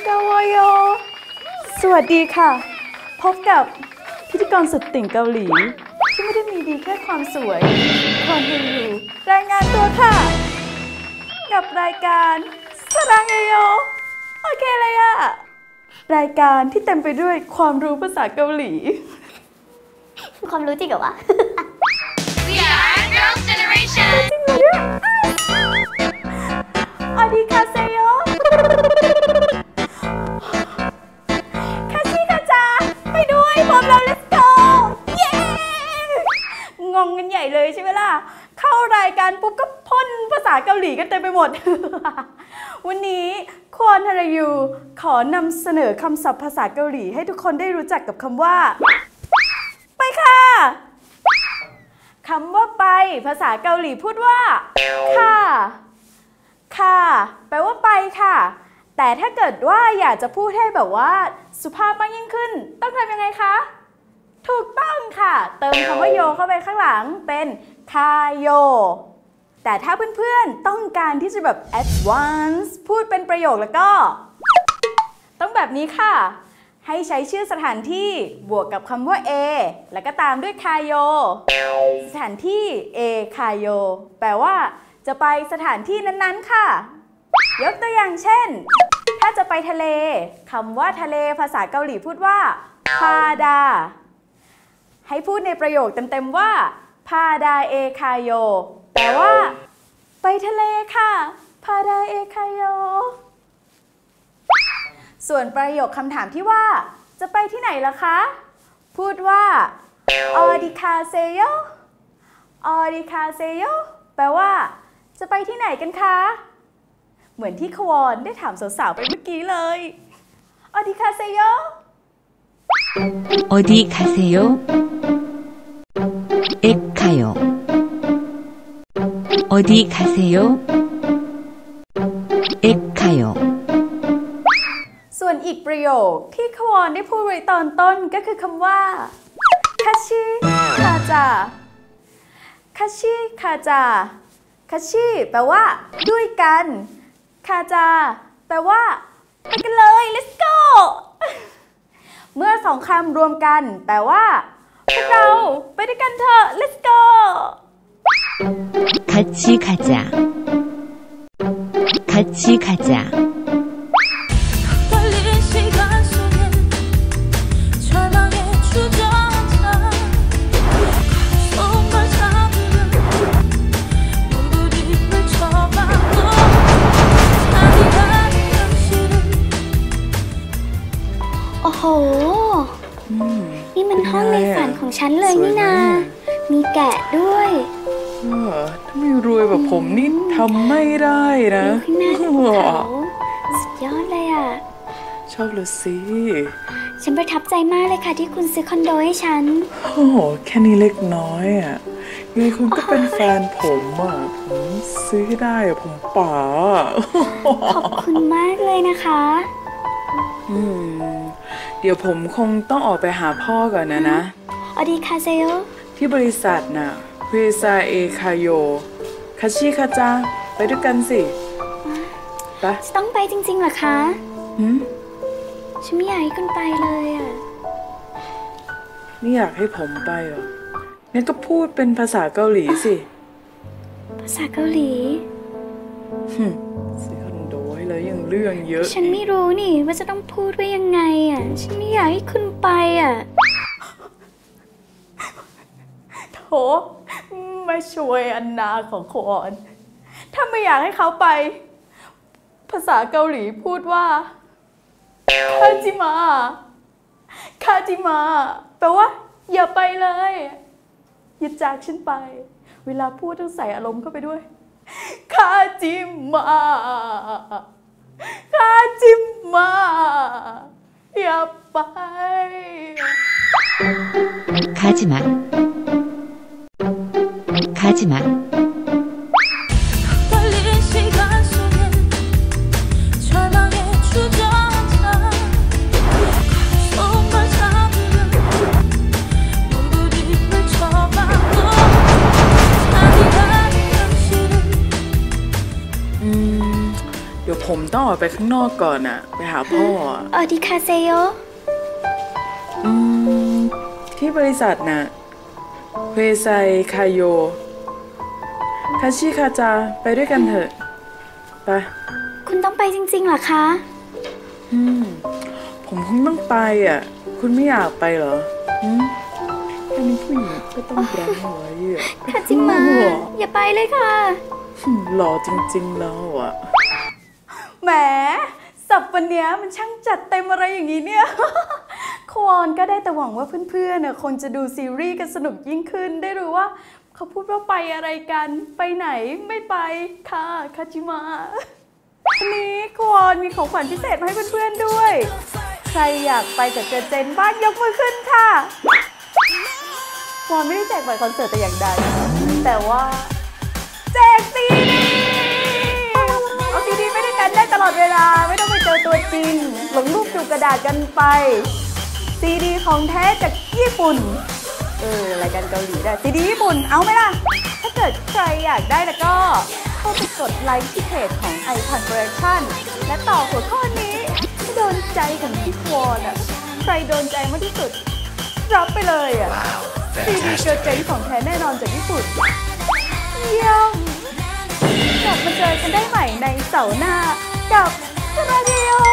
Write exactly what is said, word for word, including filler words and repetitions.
กาวโยสวัสดีค่ะพบกับพิธีกรสุดติ่งเกาหลีที่ไม่ได้มีดีแค่ความสวยความเฮยูรายงานตัวค่ะกับรายการสรังเอโยโอเคเลยอะรายการที่เต็มไปด้วยความรู้ภาษาเกาหลีความรู้จริงเหรอวะ We are Girls' Generation จริงเลยอะอดีคาเซโยคาชิคาจาไปด้วยพร้อมแล้ว let's go เย้งงกันใหญ่เลยใช่ไหมล่ะเข้ารายการปุ๊บก็พ่นภาษาเกาหลีกันเต็มไปหมด วันนี้ควอนฮารายูขอนำเสนอคำศัพท์ภาษาเกาหลีให้ทุกคนได้รู้จักกับคำว่าไปค่ะคำว่าไปภาษาเกาหลีพูดว่าค่ะค่ะแปลว่าไปค่ะแต่ถ้าเกิดว่าอยากจะพูดให้แบบว่าสุภาพมากยิ่งขึ้นต้องทำยังไงคะถูกต้องค่ะเติมคำว่าโยเข้าไปข้างหลังเป็นคาโยแต่ถ้าเพื่อนๆต้องการที่จะแบบ advance พูดเป็นประโยคแล้วก็ต้องแบบนี้ค่ะให้ใช้ชื่อสถานที่บวกกับคำว่า A แล้วก็ตามด้วยคาโยสถานที่ A คาโยแปลว่าจะไปสถานที่นั้นๆค่ะยกตัวอย่างเช่นถ้าจะไปทะเลคำว่าทะเลภาษาเกาหลีพูดว่าพาดาให้พูดในประโยคเต็มๆว่าพาดาเอคาโยแปลว่าไปทะเลค่ะพาดาเอคาโยส่วนประโยคคำถามที่ว่าจะไปที่ไหนล่ะคะพูดว่าออดิคาเซโยออดิคาเซโยแปลว่าจะไปที่ไหนกันคะเหมือนที่ควอนได้ถามสาวๆไปเมื่อกี้เลยออดิคาเซโยออดิคาเซโยเอ็กคาโยออดิคาเซโยเอ็กคาโยส่วนอีกประโยคที่ควอนได้พูดไว้ตอนต้นก็คือคำว่าคาชิคาจาคาชิคาจาคาชิแปลว่าด้วยกันคาจาแปลว่าไปกันเลย let's go เมื่อสองคำรวมกันแปลว่าพวกเราไปด้วยกันเถอะ let's go 같이 가자 같이 가자 โอ้โหนี่มันห้องในฝันของฉันเลยนี่นามีแกะด้วยถ้าไม่รวยแบบผมนี่ทำไม่ได้นะข้างหน้าภูเขาสุดยอดเลยอ่ะชอบเลยสิฉันประทับใจมากเลยค่ะที่คุณซื้อคอนโดให้ฉันโอ้โหแค่นี้เล็กน้อยอ่ะยังไงคุณก็เป็นแฟนผมอ่ะผมซื้อได้อ่ะผมป๋าขอบคุณมากเลยนะคะอืมเดี๋ยวผมคงต้องออกไปหาพ่อก่อนนะนะอดีคาเซโยที่บริษัทน่ะเวซาเอคาโยคาชิคาจาไปด้วยกันสิไปจะต้องไปจริงๆเหรอคะหืมฉันไม่อยากให้คุณไปเลยอ่ะไม่อยากให้ผมไปเหรองั้นก็พูดเป็นภาษาเกาหลีสิภาษาเกาหลีฮึซื้อคอนโดให้แล้วยังเรื่องเยอะฉันไม่รู้นี่ว่าจะต้องพูดว่ายังไงอ่ะฉันไม่อยากให้คุณไปอ่ะโถไม่ช่วยอันนาของควอนถ้าไม่อยากให้เขาไปภาษาเกาหลีพูดว่าคาจิมาคาจิมาแปลว่าอย่าไปเลยอย่าจากฉันไปเวลาพูดต้องใส่อารมณ์เข้าไปด้วยคาจิมาคาจิมาอย่าไป 가지마 가지마 เดี๋ยวผผมต้องออกไปข้างนอกก่อนอะไปหาพ่ออะออดิคาเซโยอืมที่บริษัทน่ะเวไซคาโยคาชิคาจาไปด้วยกันเถอะไปคุณต้องไปจริงๆเหรอคะอืมผมคงต้องไปอ่ะ คุณไม่อยากไปเหรออืมเป็นผู้หญิงก็ต้องรักไว้อ่ะคาจิมะ อย่าไปเลยค่ะอืมหล่อจริงๆแล้วอ่ะแหมสับวันเนี้ยมันช่างจัดเต็มอะไรอย่างนี้เนี่ย ควอนก็ได้แต่หวังว่าเพื่อนๆน่ะคงจะดูซีรีส์กันสนุกยิ่งขึ้นได้รู้ว่าเขาพูดว่าไปอะไรกันไปไหนไม่ไปค่ะคาจิมะวันนี้ควอนมีของขวัญพิเศษมาให้เพื่อนๆด้วย ใครอยากไปกับเจเจนบ้างยกมือขึ้นค่ะควอนไม่ได้แจกบัตรคอนเสิร์ตแต่อย่างใดแต่ว่าแจกซีดีเอาซีดีไปด้วยกันได้ตลอดเวลาไม่ต้องไปเจอตัวจริงหลงรูปดูกระดาษกันไปซีดีของแท้จากญี่ปุ่นเออรายการเกาหลีได้ซีดีญี่ปุ่นเอาไหมล่ะถ้าเกิดใครอยากได้แล้วก็เข้าไปกดไลค์ที่เพจของ ไอ พัน Production และต่อหัวข้อนี้ให้โดนใจของพี่วอนอ่ะใครโดนใจมากที่สุดรับไปเลยอ่ะซีดีเกิร์ลเจนของแท้แน่นอนจากญี่ปุ่นเยี่ยมกลับมาเจอกันได้ใหม่ในเสาร์หน้ากับสราดิโอ